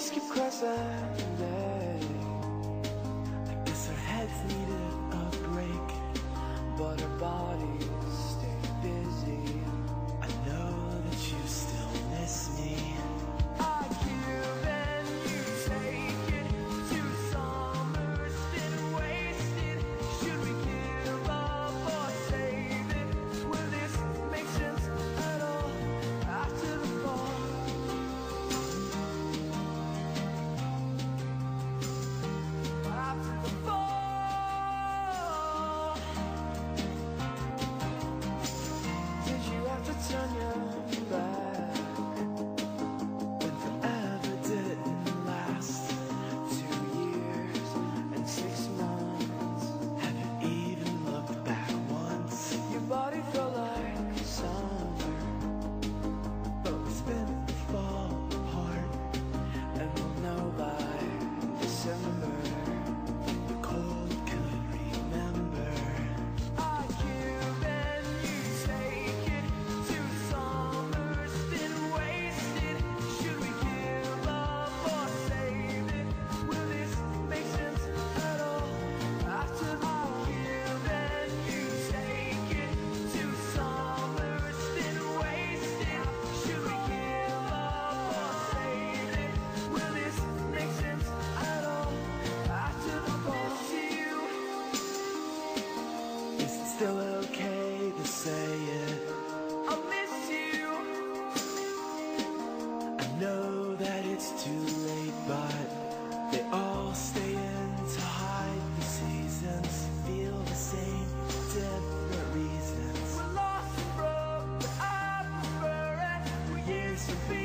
skip class and day. I guess our heads needed a break, but our bodies stay busy. I know that you still miss me. I give and you take it. 2 summers been wasted. Should we give up or save it? Will this make sense at all after the fall? After the fall, did you have to turn your back when forever didn't last? 2 years and 6 months, haven't even looked back once. Your body felt like summer, but we spent the fall apart, and we'll know by December. The cold could remember. I give and you take it. 2 summers been wasted. Should we give up or save it? Will this make sense at all after the I give and you take it. 2 summers been wasted. Should we give up or save it? Will this make sense at all after the fall? To you, is it still okay to say it? I miss you. I know that it's too late, but they all stay in to hide the seasons. Feel the same, different reasons. We're lost and broke, but I prefer it. We're years to be